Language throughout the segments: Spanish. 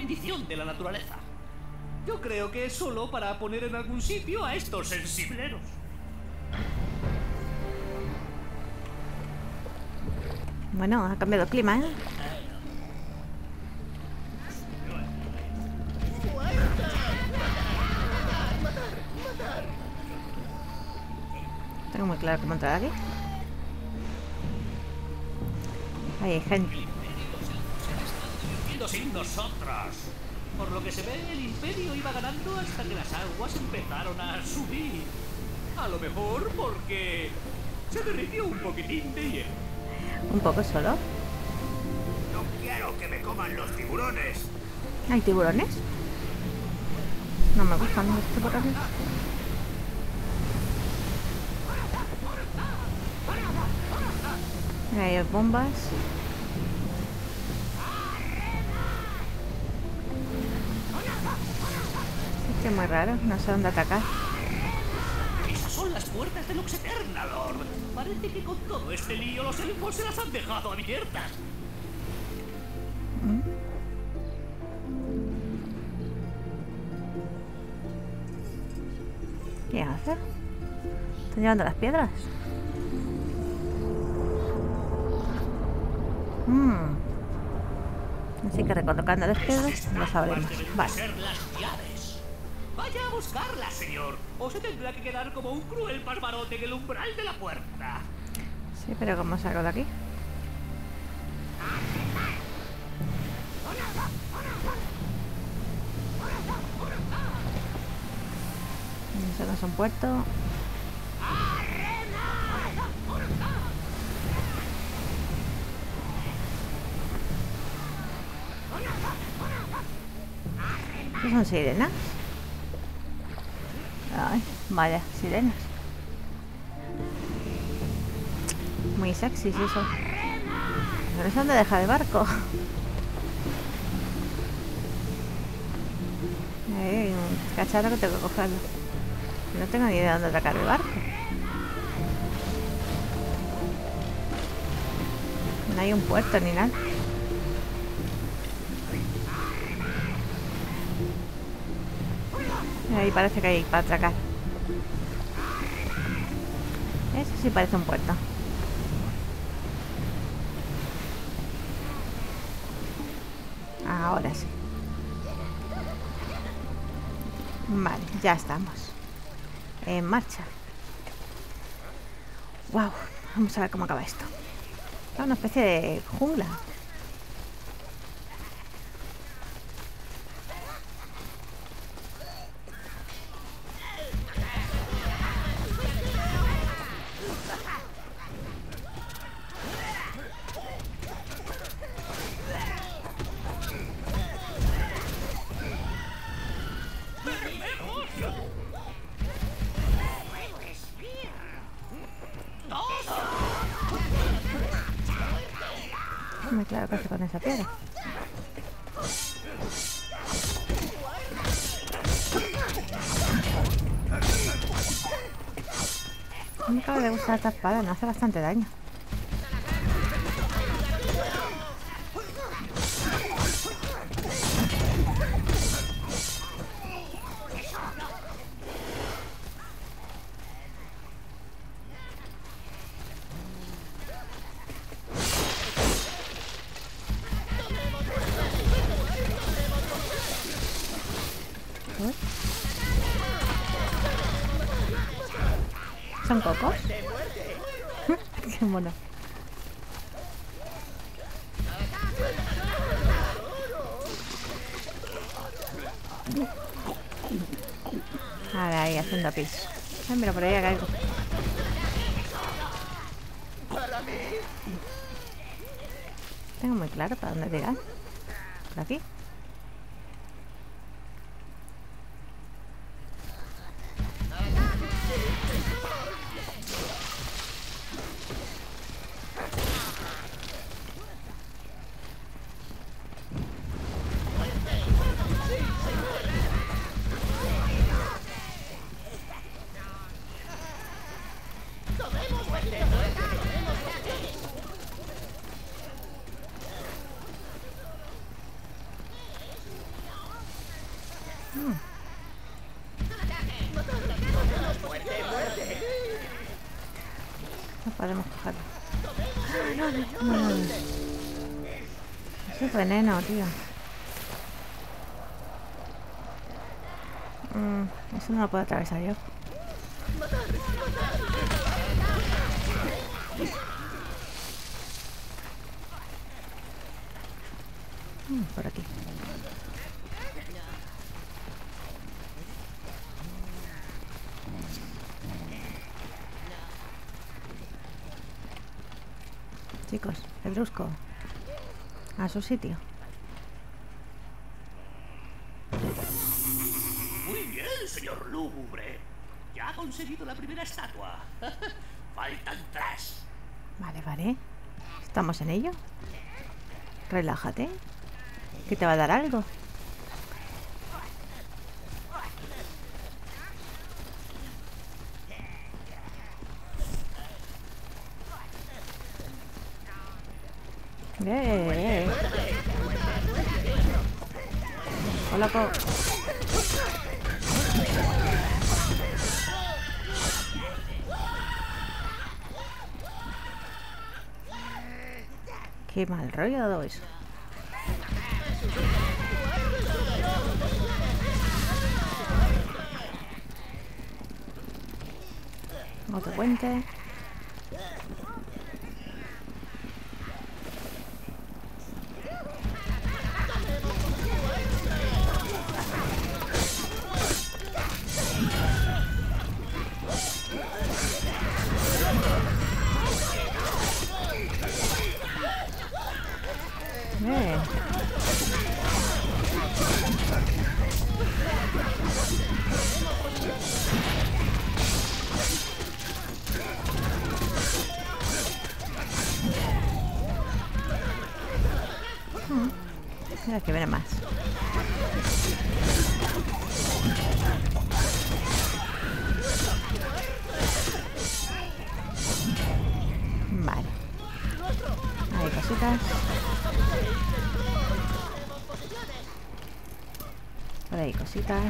bendición de la naturaleza. Yo creo que es solo para poner en algún sitio a estos sensibleros. Bueno, ha cambiado el clima, ¿eh? Tengo muy claro cómo entrar aquí. Ahí hay gente. Sin nosotros. Por lo que se ve, el imperio iba ganando hasta que las aguas empezaron a subir. A lo mejor porque se derritió un poquitín de hielo. Un poco solo. No quiero que me coman los tiburones. ¿Hay tiburones? No me gustan los tiburones. Ahí hay bombas. Es muy raro, no sé dónde atacar. Esas son las puertas de Lux Eterna, Lord. Parece que con todo este lío los elfos se las han dejado abiertas. ¿Qué hace? ¿Están llevando las piedras? Así que recolocando las piedras las abrimos. Vale. Vaya a buscarlas, señor. O se tendrá que quedar como un cruel barbarote en el umbral de la puerta. Sí, pero ¿cómo salgo de aquí? Eso no es un puerto. ¿Qué son sirenas? Ay, vaya, sirenas. Muy sexy eso. Pero eso dónde deja el barco. Hay un cacharro que tengo que cogerlo. No tengo ni idea de dónde atacar el barco. No hay un puerto ni nada. Ahí parece que hay para atracar. Eso sí parece un puerto. Ahora sí. Vale, ya estamos. En marcha. Wow, vamos a ver cómo acaba esto. Es una especie de jungla. Muy claro que hace con esa piedra. A mí me acaba de gustar esta espada, no hace bastante daño. ¿Son cocos? Qué mono. Ahora ahí haciendo pis. Ay, mira, por ahí hay algo. Tengo muy claro para dónde tirar. Por aquí. No podemos cogerlo. No. Eso es veneno, tío. Eso no lo puedo atravesar yo. Por aquí. Chicos, pedrusco. A su sitio. Muy bien, señor Lúgubre. Ya ha conseguido la primera estatua. Faltan 3. Vale. Estamos en ello. Relájate. Que te va a dar algo. Hola, qué mal rollo ha dado eso. Otro puente. Mira que viene más. Vale. Hay cositas. Por ahí cositas.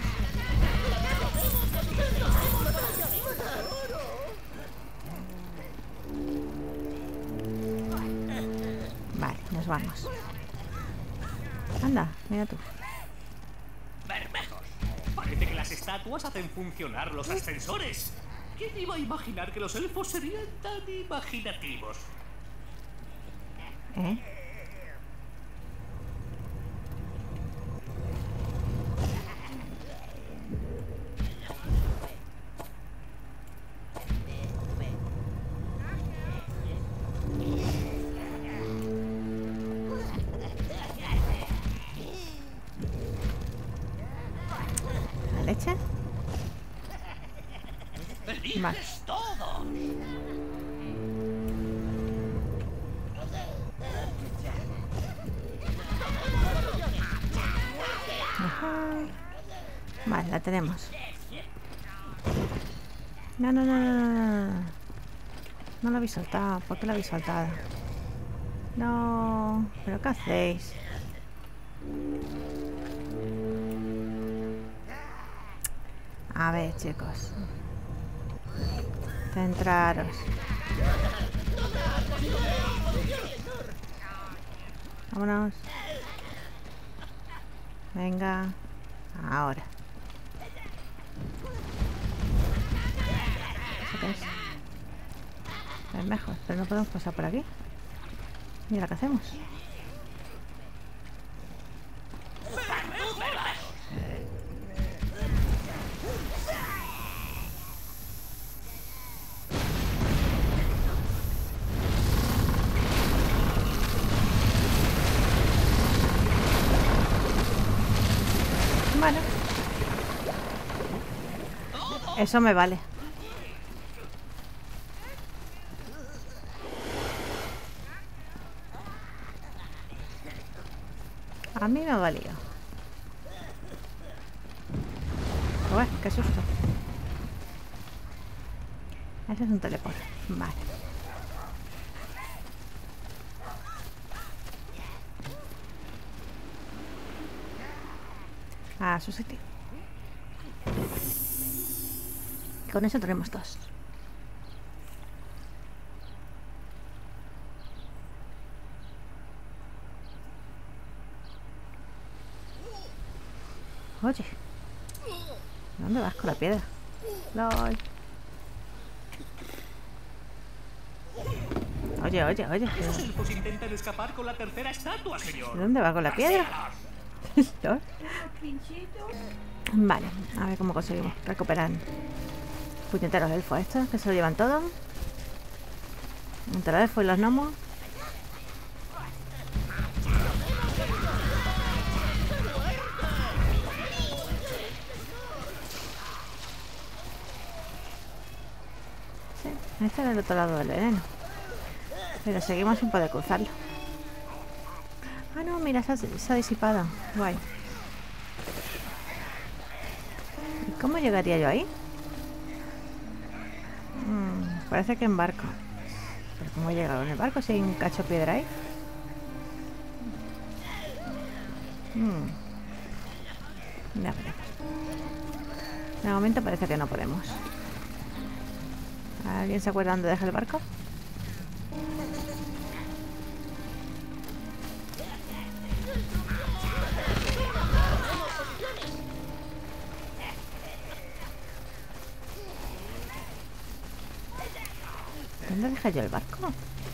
Vale, nos vamos. Anda, mira tú. Bermejos. Parece que las estatuas hacen funcionar los ascensores. ¿Quién iba a imaginar que los elfos serían tan imaginativos? ¿Eh? Leche. Vale. Todos. Ajá. Vale, la tenemos. No. No la habéis soltado. ¿Por qué la habéis soltado? No. ¿Pero qué hacéis? A ver, chicos. Centraros. Vámonos. Venga. Ahora. ¿Eso qué es? Es mejor, pero no podemos pasar por aquí. Mira, ¿qué hacemos? Bueno. Eso me vale. A mí me ha valido. Uy, qué susto. Ese es un teleport. Vale. A su sitio. con eso tenemos 2. Oye, ¿dónde vas con la piedra? LOL. Oye. Esos elfos intentan escapar con la tercera estatua, señor. ¿Dónde va con la piedra? LOL. Vale, a ver cómo conseguimos recuperar puñeteros elfos estos, que se lo llevan todo. Entre los elfos y los gnomos. Sí, este era el otro lado del veneno. Pero seguimos sin poder cruzarlo. Ah, no, mira, se ha disipado. Guay. ¿Y cómo llegaría yo ahí? Parece que en barco. ¿Pero cómo he llegado en el barco si hay un cacho de piedra ahí? Ya veremos. De momento parece que no podemos. ¿Alguien se acuerda dónde deja el barco? ¿Dónde dejé yo el barco?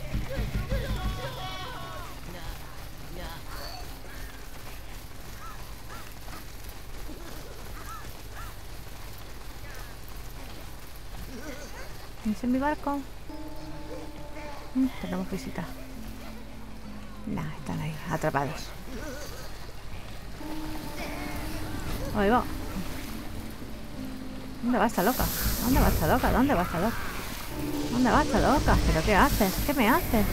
¿Es en mi barco? Tenemos visita. Nah, están ahí, atrapados. Ahí va. ¿Dónde va esta loca? ¿Dónde va esta loca? ¿Dónde va esta loca? ¿Dónde va esta loca? ¿Pero qué haces? ¿Qué me haces?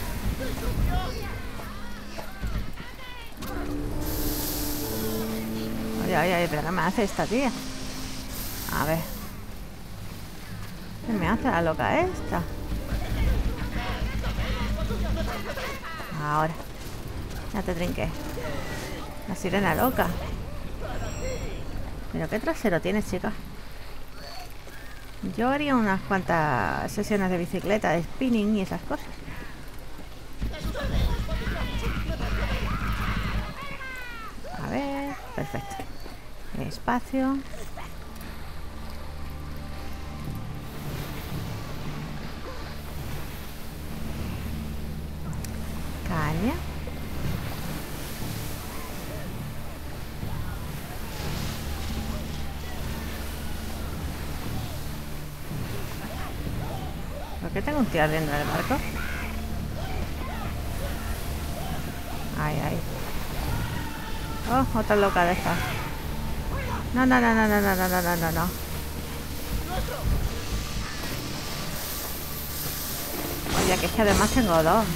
Oye, ¿pero qué me hace esta tía? A ver. ¿Qué me hace la loca esta? Ahora. Ya te trinqué. La sirena loca. ¿Pero qué trasero tienes, chica? Yo haría unas cuantas sesiones de bicicleta, de spinning y esas cosas. A ver, perfecto. Espacio. Caña. ¿Por qué tengo un tío ardiendo en el barco? Ay. Oh, otra loca de estas. No. Oye, que es que además tengo 2.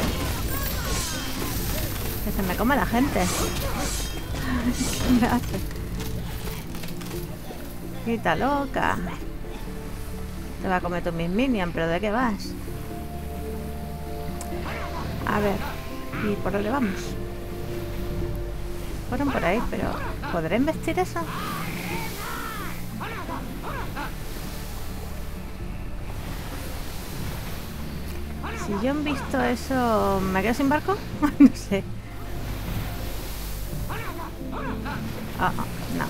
Que se me come la gente. ¿Qué me hace? Quita loca. Te va a comer tu mis minions, pero ¿de qué vas? A ver. ¿Y por dónde vamos? Fueron por ahí, pero ¿podré investir eso? Si yo he visto eso, ¿me quedo sin barco? No sé. No.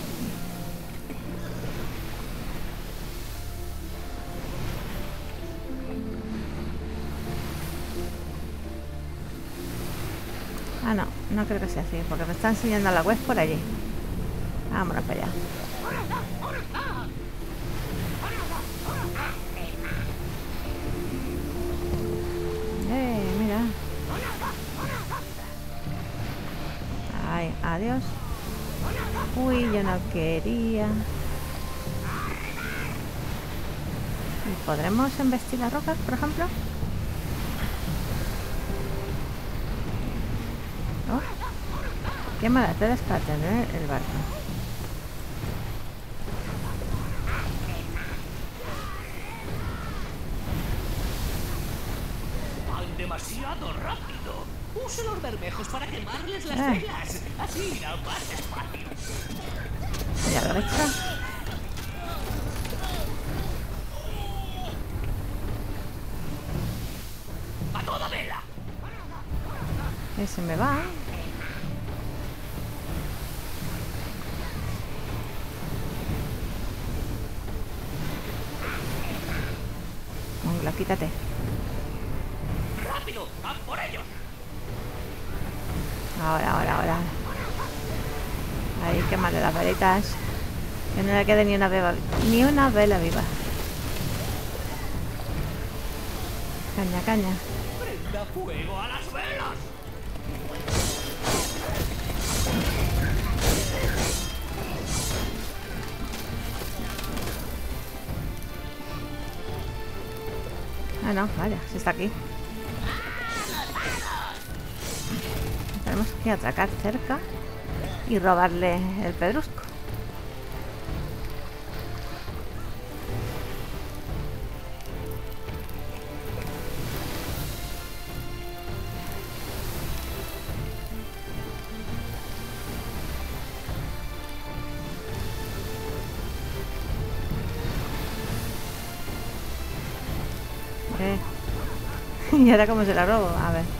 No creo que sea así, porque me está enseñando la web por allí. Vámonos para allá. Mira. Ay, adiós. Uy, yo no quería. ¿Y podremos embestir las rocas, por ejemplo? Oh, qué malas velas para tener el barco. ¡Van demasiado rápido! Use los bermejos para quemarles las velas. Así irá más despacio. Ya lo he hecho. se me va. Mongla, quítate. ¡Rápido! ¡A por ellos! Ahora. Ahí, quémale las velitas. Que no le quede ni una vela viva. Caña. ¡Prenda fuego a las velas! Ah, no, vaya, si está aquí. Tenemos que atracar cerca y robarle el pedrusco. ¿Y ahora cómo se la robo? A ver.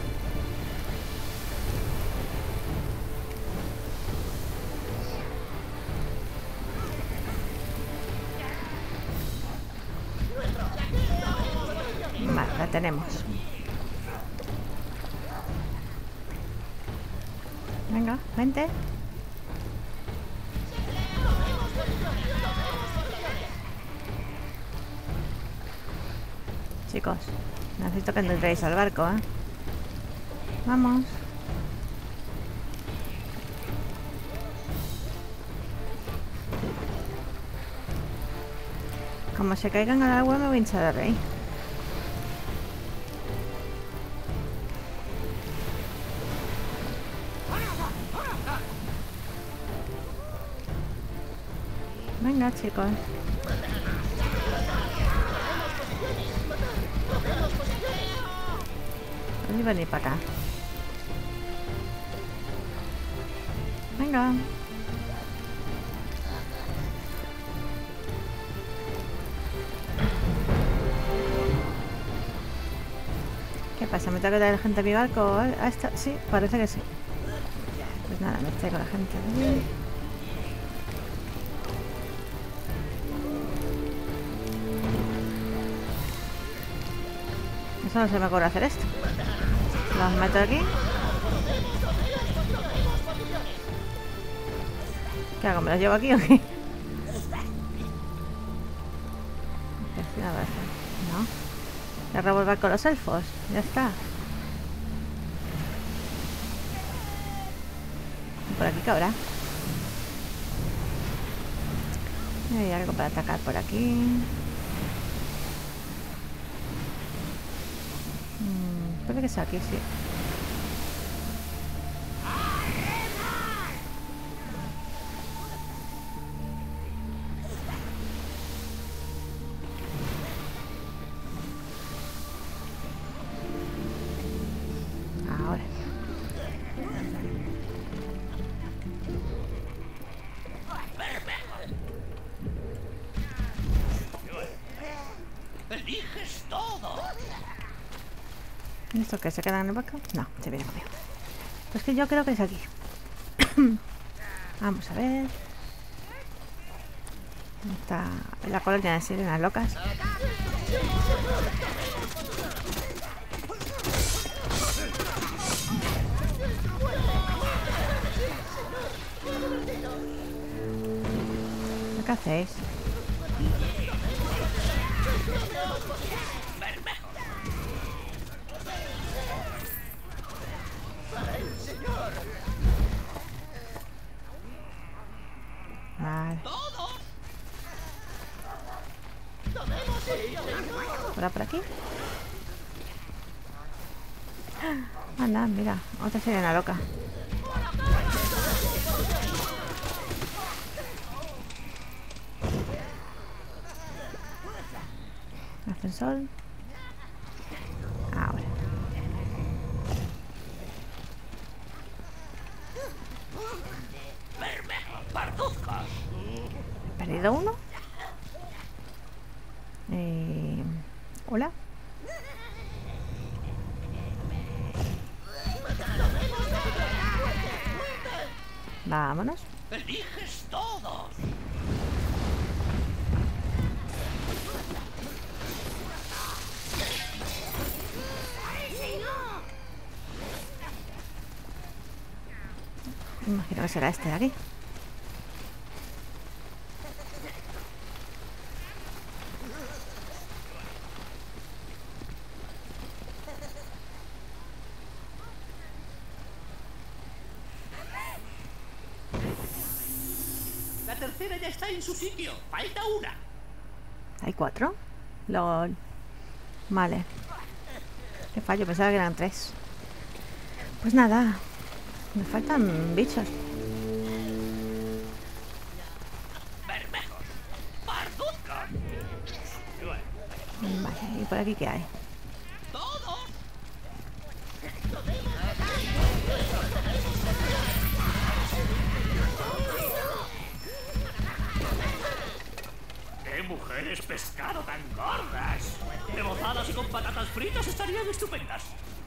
Vale, la tenemos. Venga, vente. Chicos, necesito que entréis al barco, ¿eh? Vamos. Como se caigan al agua me voy a hinchar de reír. Venga, chicos. Podéis venir para acá. Venga. ¿Qué pasa? ¿Me tengo que traer gente a mi barco? ¿A esta? Sí, parece que sí. Pues nada, me traigo la gente aquí. Eso no se me ocurre hacer esto. Los meto aquí. ¿Qué hago? ¿Me los llevo aquí o qué? No. Le robo el barco a los elfos. Ya está. Por aquí cabrá. Hay algo para atacar por aquí. Puede que sea aquí, sí. Ahora. ¡Eliges todo! ¿Esto que se queda en el barco? No, se viene conmigo. Pues que yo creo que es aquí. Vamos a ver. Está la colonia de sirenas locas. ¿Qué hacéis? Vale. Por aquí. Anda, mira, otra sirena loca. Ascensor. Ahora. ¿He perdido uno? Hola. vámonos. ¡Eliges todos! Imagino que será este de aquí. La tercera ya está en su sitio. Falta una. ¿Hay 4? LOL. Vale. Qué fallo, pensaba que eran 3. Pues nada. Me faltan bichos. Bermejos. Parduzcos. Vale, ¿y por aquí qué hay? Todos. ¡Qué mujeres pescado tan gordas! Rebozadas y con patatas fritas estarían estupendas.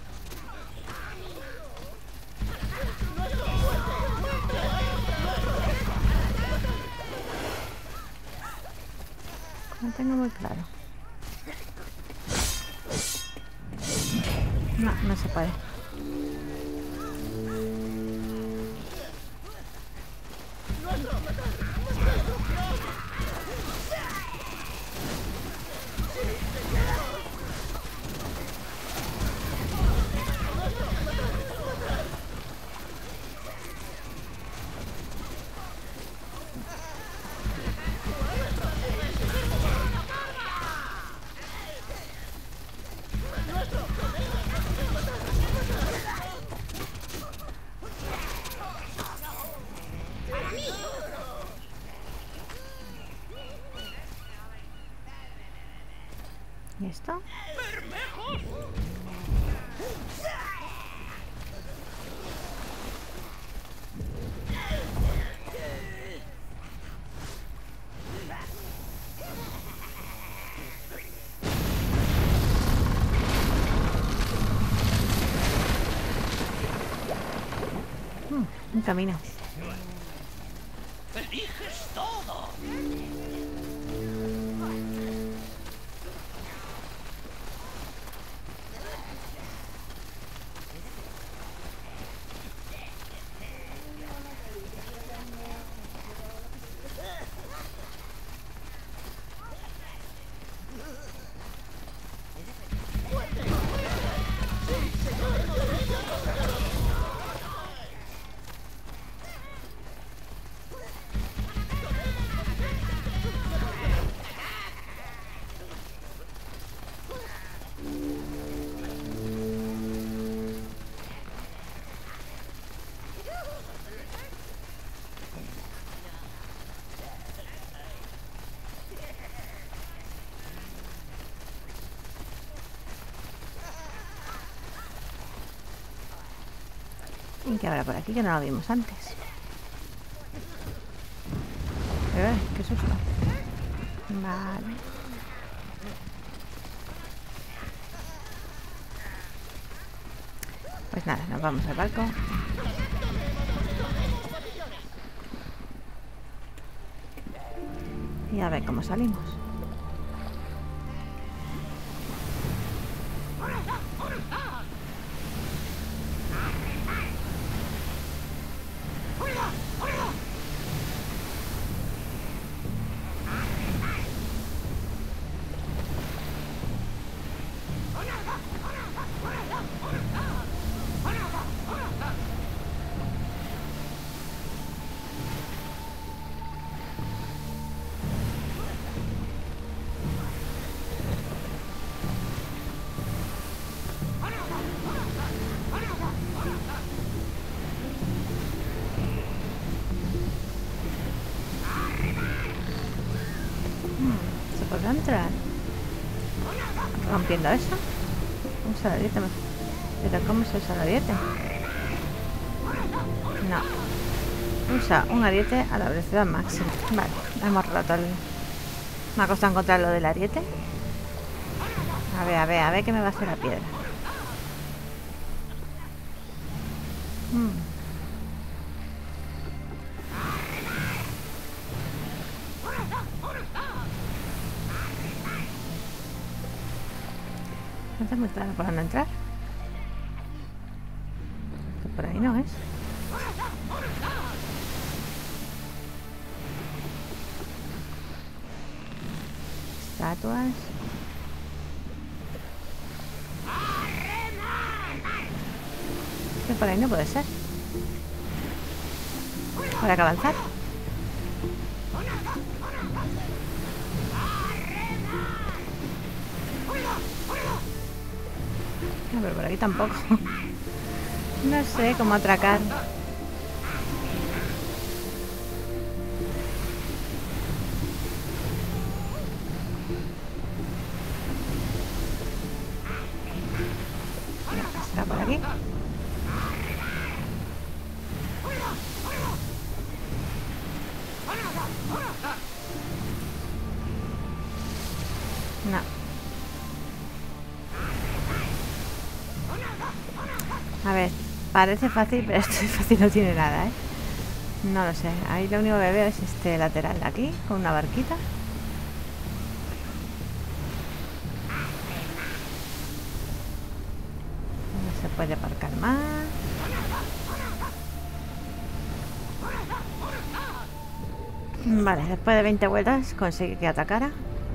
No tengo muy claro. No, no se puede. ¿Y esto? Un camino. ¡Eliges todo! ¿Y qué habrá por aquí? Que no lo vimos antes. Qué susto. Vale. Pues nada, nos vamos al barco. Y a ver cómo salimos. ¿Se podrá entrar rompiendo eso? Usa el ariete. ¿Pero cómo se usa el ariete? No. Usa un ariete a la velocidad máxima. Vale, hemos roto el... Me ha costado encontrar lo del ariete. A ver qué me va a hacer la piedra. Entonces muy claro por dónde entrar. Que por ahí no es. Estatuas. Que por ahí no puede ser. Habrá que avanzar. No, pero por aquí tampoco. No sé cómo atracar. ¿Será por aquí? No. A ver, parece fácil, pero esto fácil no tiene nada, ¿eh? No lo sé. Ahí lo único que veo es este lateral de aquí, con una barquita. No se puede aparcar más. Vale, después de 20 vueltas conseguí que atacara.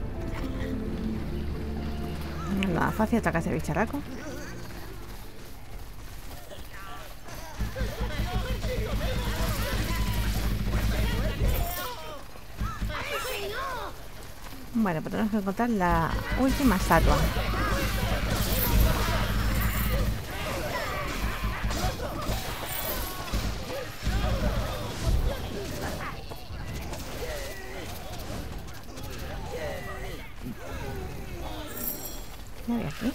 No es nada fácil atacar ese bicharraco. Bueno, pues tenemos que encontrar la última estatua. ¿Qué hay aquí?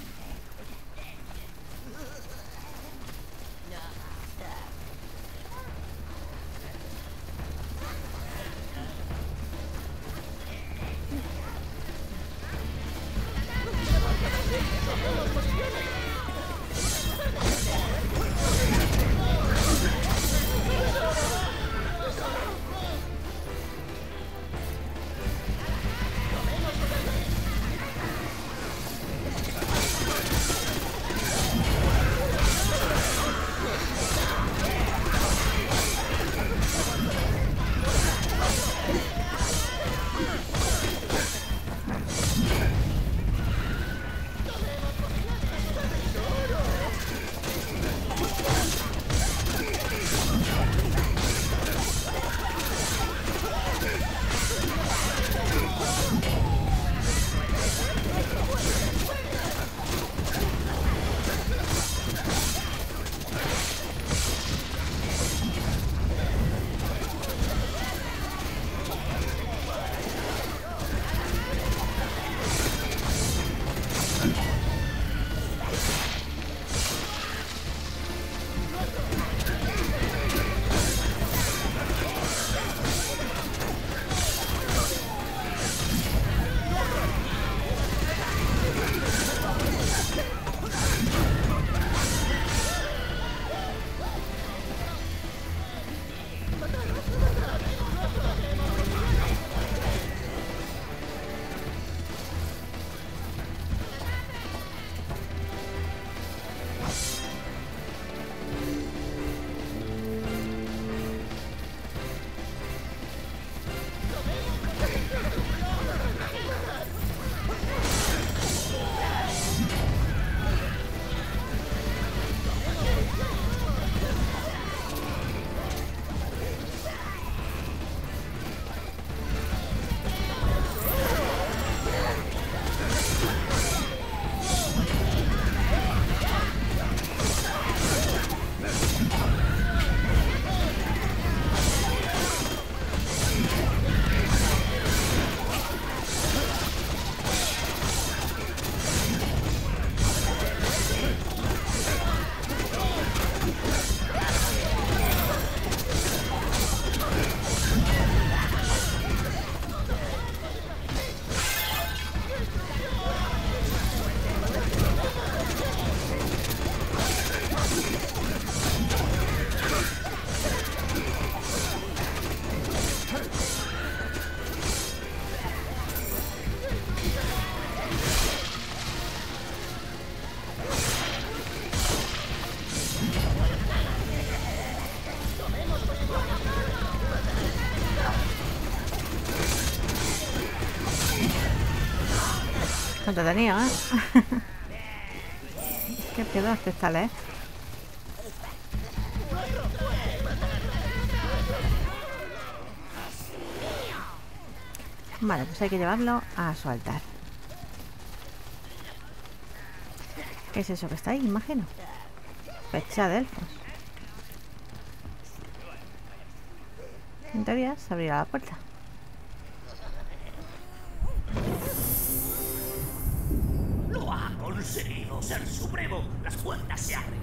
Está entretenido, ¿eh? Qué piedras cristales, ¿eh? Vale, pues hay que llevarlo a su altar. ¿Qué es eso que está ahí? Imagino. Fecha de elfos. En teoría se abrirá la puerta. ¡Lo ha conseguido, ser supremo! ¡Las puertas se abren!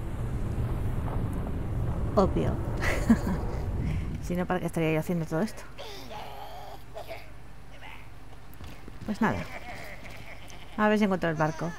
Obvio. Si no, ¿para qué estaría yo haciendo todo esto? Pues nada. A ver si encuentro el barco.